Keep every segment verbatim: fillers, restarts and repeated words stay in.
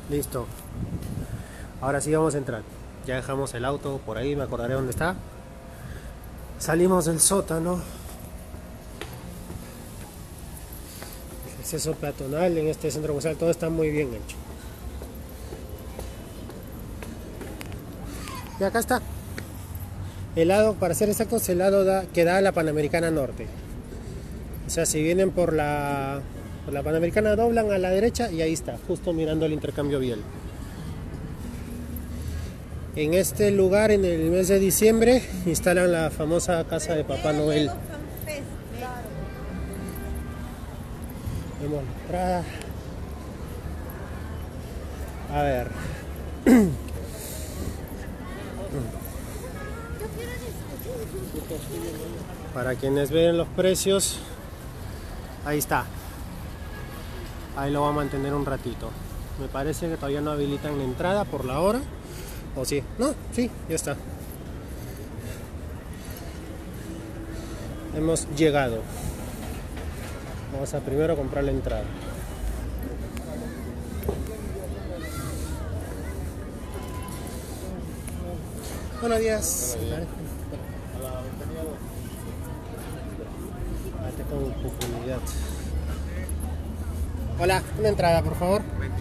Listo. Ahora sí vamos a entrar. Ya dejamos el auto por ahí, me acordaré dónde está. Salimos del sótano. El acceso peatonal en este centro comercial, todo está muy bien hecho. Y acá está. El lado, para ser exactos, el lado da, que da a la Panamericana Norte. O sea, si vienen por la, por la Panamericana, doblan a la derecha y ahí está, justo mirando el intercambio vial. En este lugar, en el mes de diciembre, instalan la famosa casa de Papá Noel. Vemos la entrada. A ver. Para quienes ven los precios, ahí está. Ahí lo va a mantener un ratito. Me parece que todavía no habilitan la entrada por la hora. ¿O sí? No, sí, ya está. Hemos llegado. Vamos a primero comprar la entrada. Buenos días. Buenos días. Con popularidad. Hola, una entrada, por favor.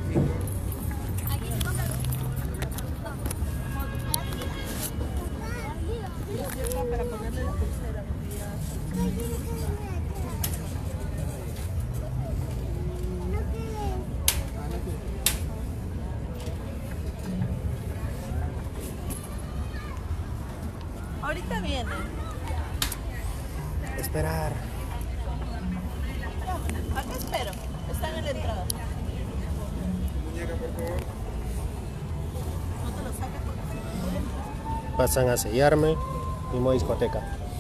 Ahorita viene. Esperar. Acá espero. Están en la entrada. Muñeca, por favor. No te lo saques porque... Pasan a sellarme. Mismo discoteca.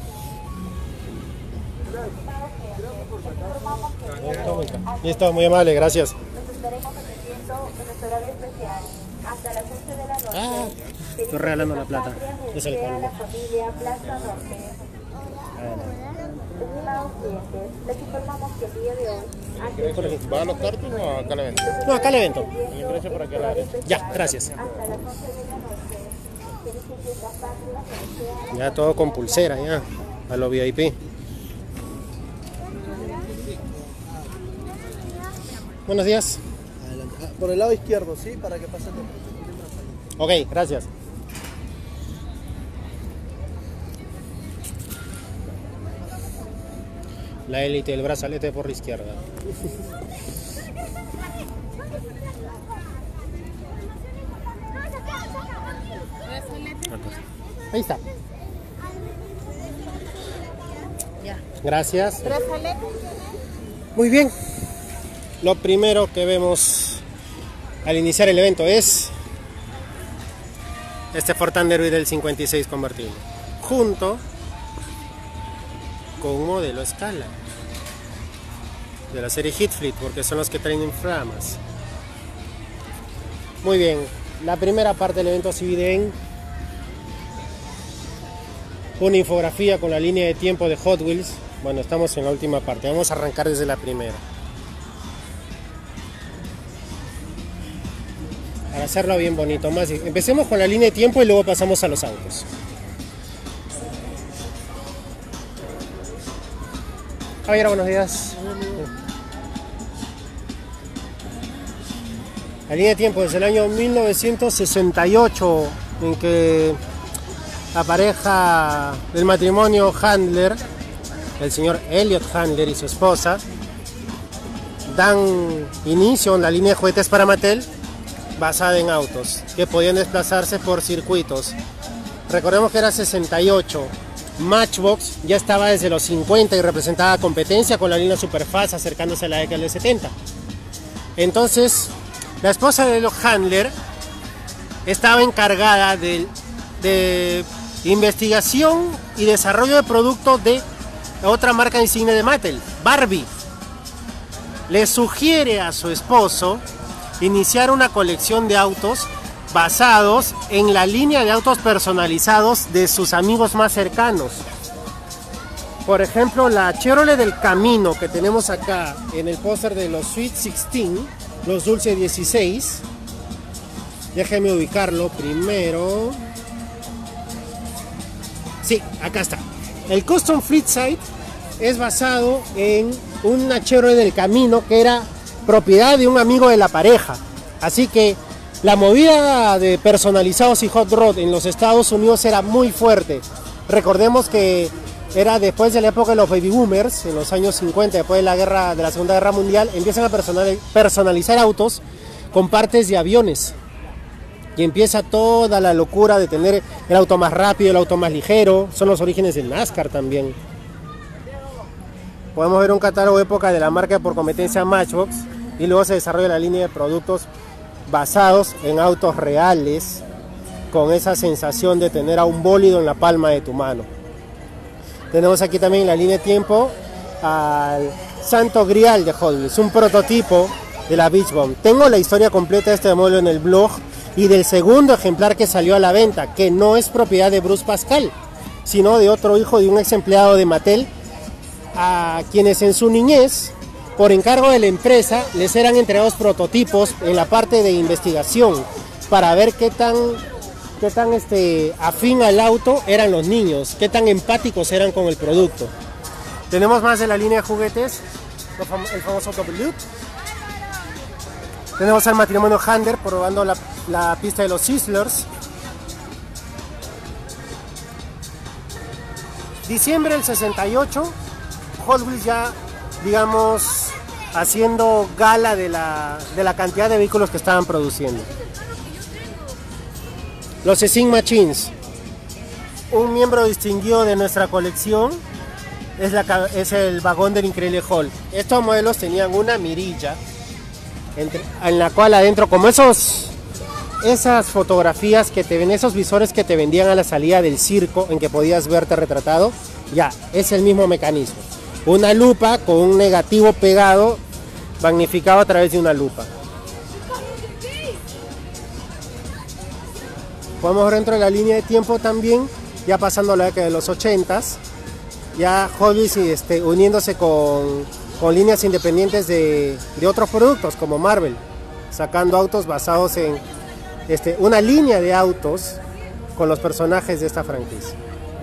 Listo, muy amable, gracias. Nos estaremos atendiendo en nuestro horario especial hasta las once de la noche. Ah, estoy regalando la plata. Es el a colmo. la familia Plaza Norte. Estimados clientes, les informamos que el día de hoy, antes ¿Va a los cartoons o acá al evento? No, acá el evento. El ingreso por aquí a la derecha. Ya, gracias. hasta las once de la noche, beneficios a patria, Ya todo con pulsera, ya. A lo V I P. Buenos días. Adelante. Ah, por el lado izquierdo, ¿sí? Para que pasen de... Ok, gracias. La élite del brazalete por la izquierda. Ahí está. Ya. Gracias. Brazalete. Muy bien. Lo primero que vemos al iniciar el evento es este Ford Thunderbird del cincuenta y seis convertible, junto con un modelo a escala de la serie Heatfleet, porque son los que traen inflamas. Muy bien, la primera parte del evento se divide en una infografía con la línea de tiempo de Hot Wheels. Bueno, estamos en la última parte, vamos a arrancar desde la primera. Para hacerlo bien bonito, más empecemos con la línea de tiempo y luego pasamos a los autos. Javier, buenos días. La línea de tiempo desde el año mil novecientos sesenta y ocho, en que la pareja del matrimonio Handler, el señor Elliot Handler y su esposa, dan inicio a la línea de juguetes para Mattel, basada en autos que podían desplazarse por circuitos. Recordemos que era sesenta y ocho. Matchbox ya estaba desde los cincuenta y representaba competencia con la línea Superfast, acercándose a la década del setenta. Entonces, la esposa de los Handler estaba encargada de, de investigación y desarrollo de producto de otra marca insignia de Mattel, Barbie. Le sugiere a su esposo iniciar una colección de autos basados en la línea de autos personalizados de sus amigos más cercanos. Por ejemplo, la Chevrolet del Camino que tenemos acá en el póster de los Sweet dieciséis, los Dulce dieciséis, Déjenme ubicarlo primero. Sí, acá está. El Custom Fleet Site es basado en una Chevrolet del Camino que era propiedad de un amigo de la pareja. Así que la movida de personalizados y hot rod en los Estados Unidos era muy fuerte. Recordemos que era después de la época de los baby boomers, en los años cincuenta, después de la guerra, de la Segunda Guerra Mundial, empiezan a personalizar autos con partes de aviones. Y empieza toda la locura de tener el auto más rápido, el auto más ligero. Son los orígenes del NASCAR también. Podemos ver un catálogo de época de la marca por competencia Matchbox. Y luego se desarrolla la línea de productos basados en autos reales, con esa sensación de tener a un bólido en la palma de tu mano. Tenemos aquí también la línea de tiempo al Santo Grial de Hot Wheels, un prototipo de la Beach Bomb. Tengo la historia completa de este modelo en el blog y del segundo ejemplar que salió a la venta, que no es propiedad de Bruce Pascal, sino de otro hijo de un ex empleado de Mattel, a quienes en su niñez, por encargo de la empresa, les eran entregados prototipos en la parte de investigación para ver qué tan, qué tan este, afín al auto eran los niños, qué tan empáticos eran con el producto. Tenemos más de la línea de juguetes, el famoso Double Loop. Tenemos al matrimonio Hander probando la, la pista de los Sizzlers. Diciembre del sesenta y ocho, Hot Wheels ya, digamos, haciendo gala de la, de la cantidad de vehículos que estaban produciendo. Los Sing Machines, un miembro distinguido de nuestra colección, es, la, es el vagón del Increíble Hulk. Estos modelos tenían una mirilla Entre, en la cual adentro, como esos esas fotografías que te ven, esos visores que te vendían a la salida del circo en que podías verte retratado, ya, es el mismo mecanismo. Una lupa con un negativo pegado, magnificado a través de una lupa. Podemos ver dentro de la línea de tiempo también, ya pasando a la década de los ochentas, ya Hot Wheels este, uniéndose con con líneas independientes de, de otros productos como Marvel, sacando autos basados en este, una línea de autos con los personajes de esta franquicia.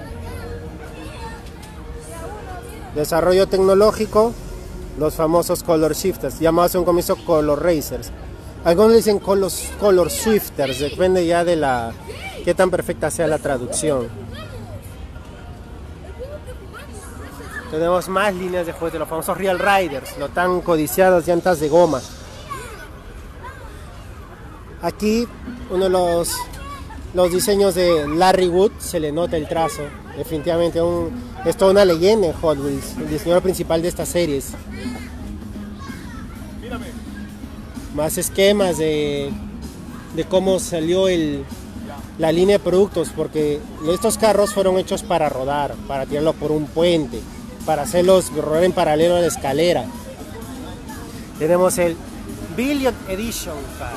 Desarrollo tecnológico, los famosos Color Shifters, llamados en un comienzo Color Racers. Algunos dicen Color, color Swifters, depende ya de la qué tan perfecta sea la traducción. Tenemos más líneas de juguetes, los famosos Real Riders, los tan codiciados llantas de goma. Aquí uno de los, los diseños de Larry Wood, se le nota el trazo. Definitivamente un, es toda una leyenda en Hot Wheels, el diseñador principal de estas series. Más esquemas de, de cómo salió el, la línea de productos, porque estos carros fueron hechos para rodar, para tirarlos por un puente, para hacerlos rodar en paralelo a la escalera. Tenemos el Billion Edition Car.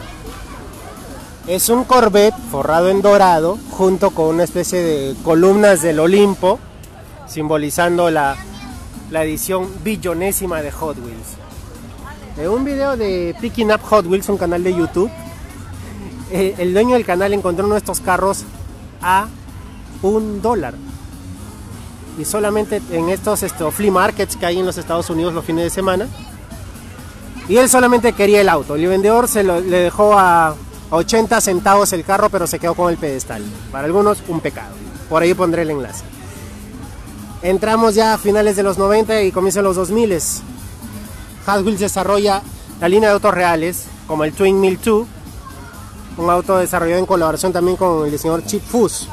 Es un Corvette forrado en dorado junto con una especie de columnas del Olimpo, simbolizando la, la edición billonésima de Hot Wheels. En un video de Picking Up Hot Wheels, un canal de YouTube, eh, el dueño del canal encontró uno de estos carros a un dólar. Y solamente en estos, estos flea markets que hay en los Estados Unidos los fines de semana. Y él solamente quería el auto. El vendedor se lo, le dejó a ochenta centavos el carro, pero se quedó con el pedestal. Para algunos, un pecado. Por ahí pondré el enlace. Entramos ya a finales de los noventa y comienzan los dos mil. Hot Wheels desarrolla la línea de autos reales, como el Twin Mill dos. Un auto desarrollado en colaboración también con el diseñador Chip Foose.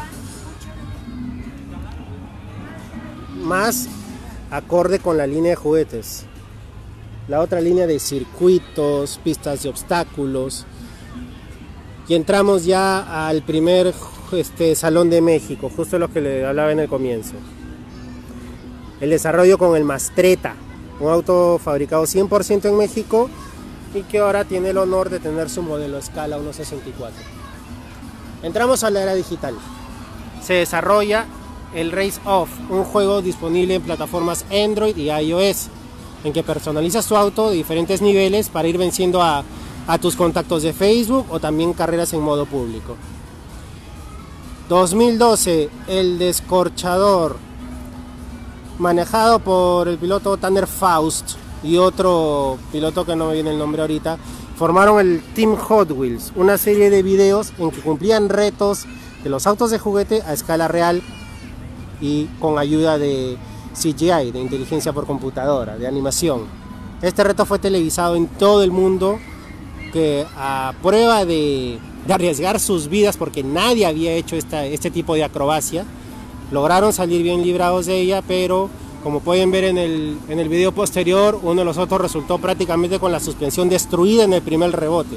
Más acorde con la línea de juguetes. La otra línea de circuitos, pistas de obstáculos. Y entramos ya al primer este, Salón de México, justo lo que le hablaba en el comienzo. El desarrollo con el Mastretta, un auto fabricado cien por ciento en México y que ahora tiene el honor de tener su modelo a escala uno sesenta y cuatro. Entramos a la era digital. Se desarrolla el Race Off, un juego disponible en plataformas Android y iOS, en que personaliza su auto de diferentes niveles para ir venciendo a a tus contactos de Facebook o también carreras en modo público. dos mil doce, el descorchador, manejado por el piloto Tanner Faust y otro piloto que no me viene el nombre ahorita, formaron el Team Hot Wheels, una serie de videos en que cumplían retos de los autos de juguete a escala real y con ayuda de C G I, de inteligencia por computadora, de animación. Este reto fue televisado en todo el mundo, que a prueba de, de arriesgar sus vidas, porque nadie había hecho esta, este tipo de acrobacia, lograron salir bien librados de ella, pero como pueden ver en el, en el video posterior, uno de los autos resultó prácticamente con la suspensión destruida en el primer rebote.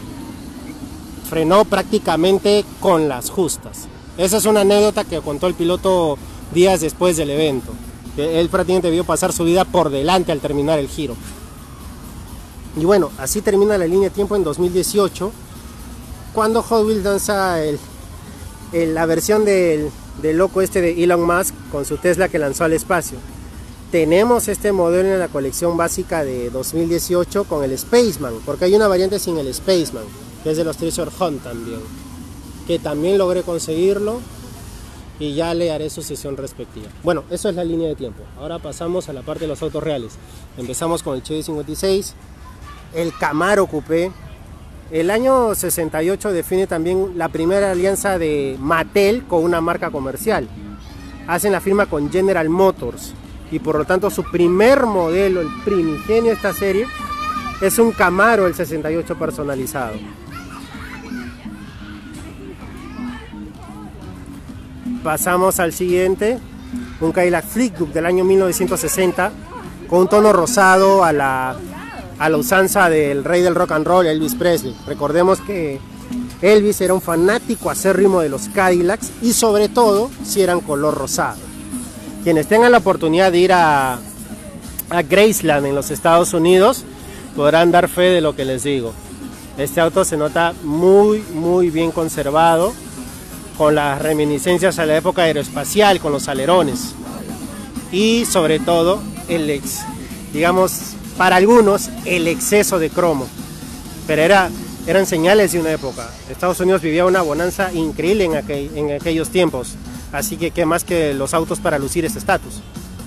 Frenó prácticamente con las justas. Esa es una anécdota que contó el piloto días después del evento. Él prácticamente vio pasar su vida por delante al terminar el giro. Y bueno, así termina la línea de tiempo en dos mil dieciocho, cuando Hot Wheels lanza el, el, la versión del, del loco este de Elon Musk con su Tesla que lanzó al espacio. Tenemos este modelo en la colección básica de dos mil dieciocho con el Spaceman, porque hay una variante sin el Spaceman, que es de los Treasure Hunt también, que también logré conseguirlo y ya le haré su sesión respectiva. Bueno, eso es la línea de tiempo. Ahora pasamos a la parte de los autos reales. Empezamos con el Chevy cincuenta y seis, el Camaro Coupé. El año sesenta y ocho define también la primera alianza de Mattel con una marca comercial. Hacen la firma con General Motors y por lo tanto su primer modelo, el primigenio de esta serie, es un Camaro el sesenta y ocho personalizado. Pasamos al siguiente, un Cadillac Fleetwood del año mil novecientos sesenta con un tono rosado a la a la usanza del rey del rock and roll, Elvis Presley. Recordemos que Elvis era un fanático acérrimo de los Cadillacs y sobre todo si eran color rosado. Quienes tengan la oportunidad de ir a, a Graceland en los Estados Unidos podrán dar fe de lo que les digo. Este auto se nota muy muy bien conservado, con las reminiscencias a la época aeroespacial, con los alerones y sobre todo el ex, digamos, para algunos el exceso de cromo, pero era, eran señales de una época. Estados Unidos vivía una bonanza increíble en, aquel, en aquellos tiempos, así que qué más que los autos para lucir este estatus.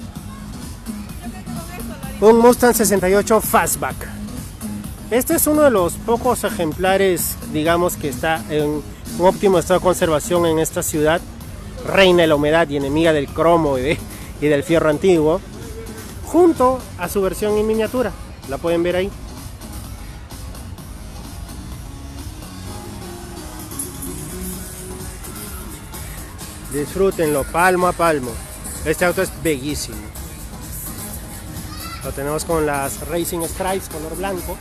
Un Mustang sesenta y ocho Fastback. Este es uno de los pocos ejemplares, digamos, que está en un óptimo estado de conservación en esta ciudad, reina de la humedad y enemiga del cromo y, de, y del fierro antiguo, junto a su versión en miniatura. La pueden ver ahí. Disfrútenlo palmo a palmo. Este auto es bellísimo. Lo tenemos con las Racing Stripes color blanco.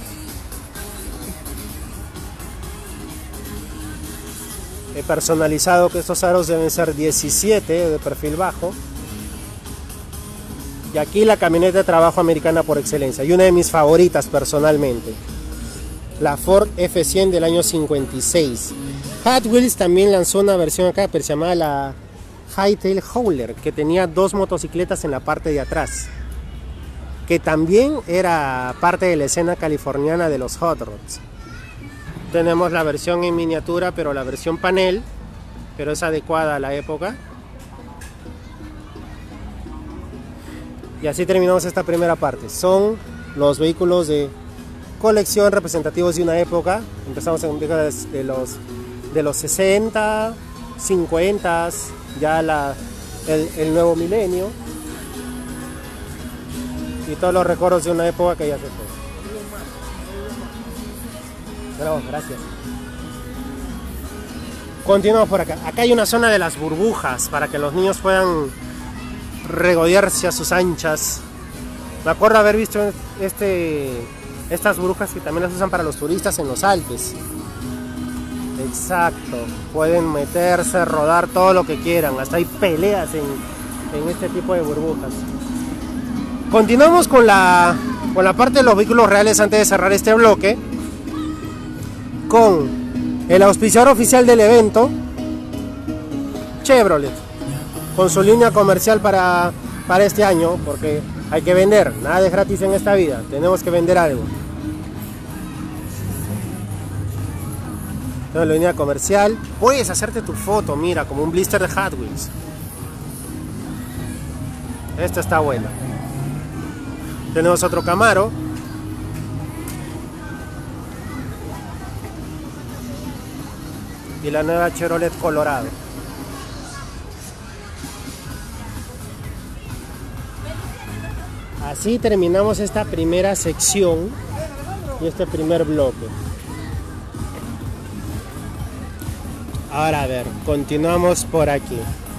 He personalizado que estos aros deben ser diecisiete de perfil bajo. Y aquí la camioneta de trabajo americana por excelencia, y una de mis favoritas personalmente, la Ford F cien del año cincuenta y seis. Hot Wheels también lanzó una versión acá, pero se llamaba la Hightail Hauler, que tenía dos motocicletas en la parte de atrás, que también era parte de la escena californiana de los Hot Rods. Tenemos la versión en miniatura, pero la versión panel, pero es adecuada a la época. Y así terminamos esta primera parte. Son los vehículos de colección representativos de una época. Empezamos en décadas de los, de los sesenta, cincuenta, ya la, el, el nuevo milenio. Y todos los recuerdos de una época que ya se fue. Bravo, gracias. Continuamos por acá. Acá hay una zona de las burbujas para que los niños puedan regodearse a sus anchas. Me acuerdo haber visto este, estas burbujas que también las usan para los turistas en los Alpes. Exacto. Pueden meterse, rodar todo lo que quieran. Hasta hay peleas en, en este tipo de burbujas. Continuamos con la, con la parte de los vehículos reales antes de cerrar este bloque, con el auspiciador oficial del evento, Chevrolet, con su línea comercial para, para este año, porque hay que vender, nada es gratis en esta vida, tenemos que vender algo. Tenemos la línea comercial. Puedes hacerte tu foto, mira, como un blister de Hot Wheels. Esta está buena. Tenemos otro Camaro. Y la nueva Chevrolet Colorado. Así terminamos esta primera sección y este primer bloque. Ahora a ver, continuamos por aquí.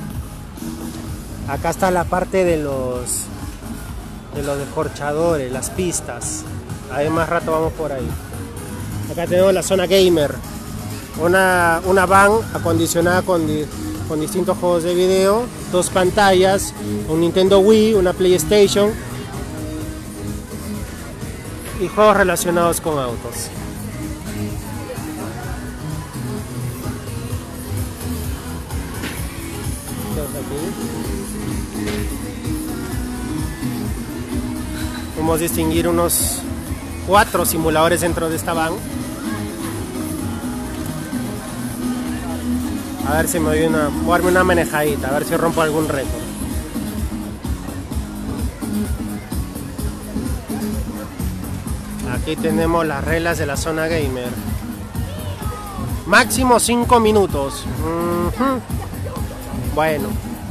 Acá está la parte de los de los descorchadores, las pistas. Ahí más rato vamos por ahí. Acá tenemos la zona gamer. Una, una van acondicionada con, di, con distintos juegos de video, dos pantallas, un Nintendo Wii, una PlayStation y juegos relacionados con autos. Podemos distinguir unos cuatro simuladores dentro de esta van. A ver si me doy una, voy a darme una manejadita, a ver si rompo algún récord. Aquí tenemos las reglas de la zona gamer. Máximo cinco minutos. Uh-huh. Bueno.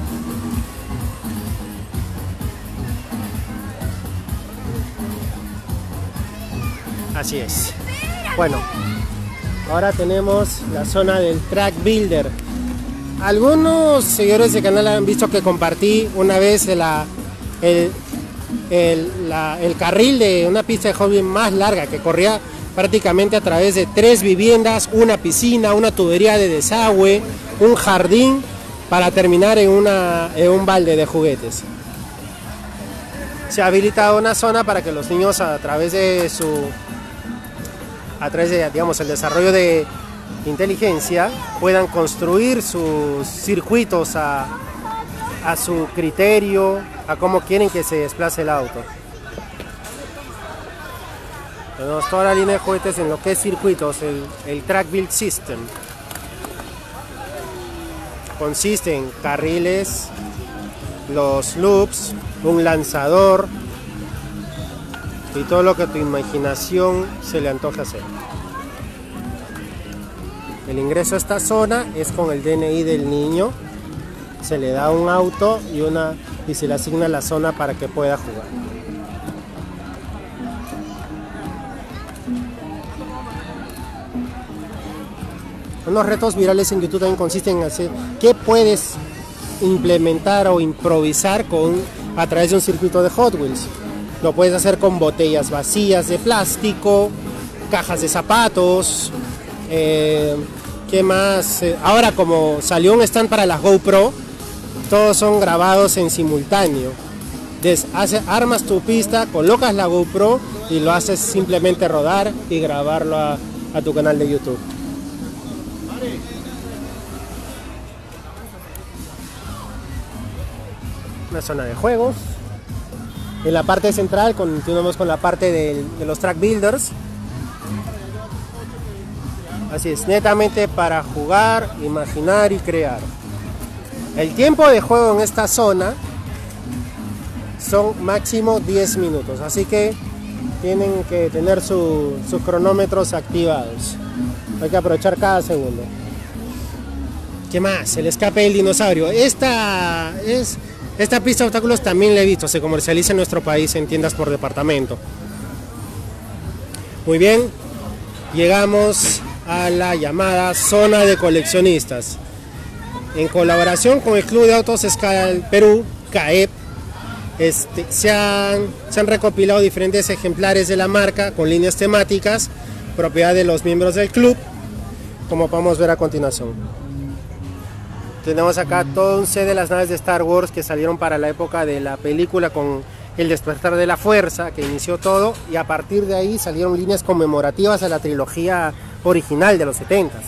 Así es. Bueno. Ahora tenemos la zona del Track Builder. Algunos seguidores del canal han visto que compartí una vez la, el, el, la, el carril de una pista de hobby más larga que corría prácticamente a través de tres viviendas, una piscina, una tubería de desagüe, un jardín para terminar en, una, en un balde de juguetes. Se ha habilitado una zona para que los niños a través de su a través de, digamos, el desarrollo de inteligencia puedan construir sus circuitos a, a su criterio, a cómo quieren que se desplace el auto. Tenemos toda la línea de juguetes en lo que es circuitos, el, el Track Build System. Consiste en carriles, los loops, un lanzador y todo lo que a tu imaginación se le antoje hacer. El ingreso a esta zona es con el D N I del niño. Se le da un auto y, una, y se le asigna la zona para que pueda jugar. Unos retos virales en YouTube también consisten en hacer qué puedes implementar o improvisar con, a través de un circuito de Hot Wheels. Lo puedes hacer con botellas vacías de plástico, cajas de zapatos, eh, ¿qué más? Eh, ahora como salió un stand para las GoPro, todos son grabados en simultáneo. Des, hace, armas tu pista, colocas la GoPro y lo haces simplemente rodar y grabarlo a, a tu canal de YouTube. Una zona de juegos. En la parte central continuamos con la parte de, de los Track Builders. Así es, netamente para jugar, imaginar y crear. El tiempo de juego en esta zona son máximo diez minutos, así que tienen que tener su, sus cronómetros activados. Hay que aprovechar cada segundo. ¿Qué más? El escape del dinosaurio. Esta es... Esta pista de obstáculos también la he visto, se comercializa en nuestro país en tiendas por departamento. Muy bien, llegamos a la llamada zona de coleccionistas. En colaboración con el Club de Autos Escal Perú, C A E P, este, se, han, se han recopilado diferentes ejemplares de la marca con líneas temáticas, propiedad de los miembros del club, como podemos ver a continuación. Tenemos acá todo un set de las naves de Star Wars que salieron para la época de la película con El Despertar de la Fuerza, que inició todo, y a partir de ahí salieron líneas conmemorativas a la trilogía original de los setentas.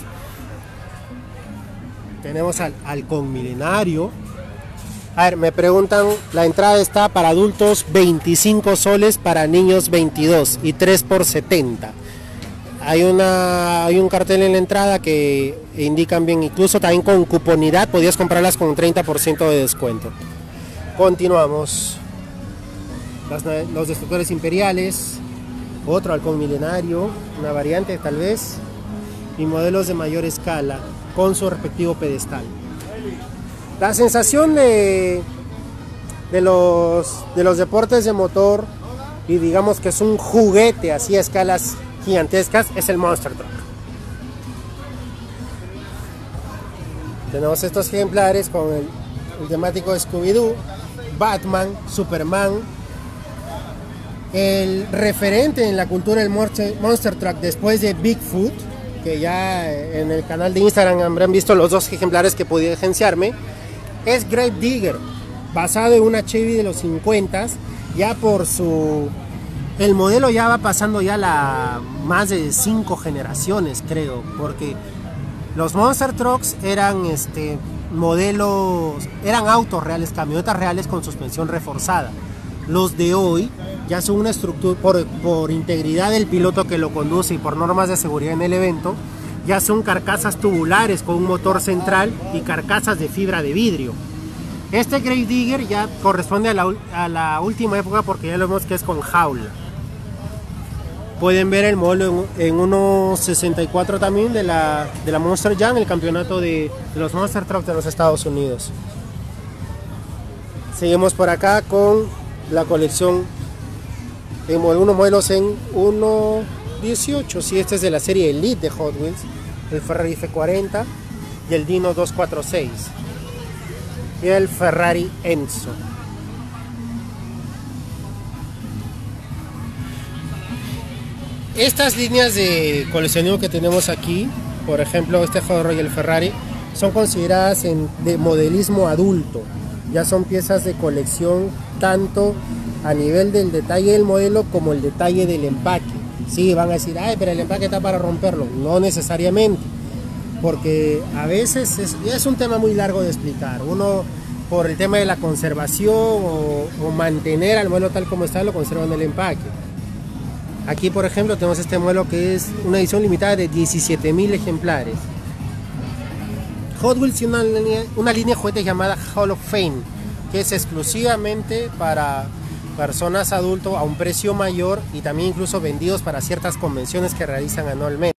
Tenemos al Halcón Milenario. A ver, me preguntan, la entrada está para adultos veinticinco soles, para niños veintidós y tres por setenta. Hay, una, hay un cartel en la entrada que indican bien, incluso también con cuponidad podías comprarlas con treinta por ciento de descuento. Continuamos. Las, los destructores imperiales, otro halcón milenario, una variante tal vez, y modelos de mayor escala con su respectivo pedestal. La sensación de, de, los, de los deportes de motor, y digamos que es un juguete así a escalas gigantescas, es el Monster Truck. Tenemos estos ejemplares con el, el temático de Scooby-Doo, Batman, Superman. El referente en la cultura del Monster, Monster Truck después de Bigfoot, que ya en el canal de Instagram habrán visto los dos ejemplares que podía agenciarme, es Grave Digger, basado en una Chevy de los cincuenta, ya por su... El modelo ya va pasando ya la más de cinco generaciones, creo, porque los Monster Trucks eran este, modelos, eran autos reales, camionetas reales con suspensión reforzada. Los de hoy ya son una estructura, por, por integridad del piloto que lo conduce y por normas de seguridad en el evento, ya son carcasas tubulares con un motor central y carcasas de fibra de vidrio. Este Grave Digger ya corresponde a la, a la última época porque ya lo vemos que es con jaula. Pueden ver el modelo en, en uno sesenta y cuatro también de la, de la Monster Jam, el campeonato de, de los Monster Trucks de los Estados Unidos. Seguimos por acá con la colección en unos modelos en uno dieciocho. Si sí, este es de la serie Elite de Hot Wheels, el Ferrari F cuarenta y el Dino doscientos cuarenta y seis y el Ferrari Enzo. Estas líneas de coleccionismo que tenemos aquí, por ejemplo este Hot Rod y el Ferrari, son consideradas en, de modelismo adulto. Ya son piezas de colección tanto a nivel del detalle del modelo como el detalle del empaque. Sí, van a decir, ay, pero el empaque está para romperlo. No necesariamente, porque a veces es, es un tema muy largo de explicar. Uno, por el tema de la conservación o, o mantener al modelo tal como está, lo conservan en el empaque. Aquí, por ejemplo, tenemos este modelo que es una edición limitada de diecisiete mil ejemplares. Hot Wheels tiene una línea, una línea de juguetes llamada Hall of Fame, que es exclusivamente para personas adultas a un precio mayor y también incluso vendidos para ciertas convenciones que realizan anualmente.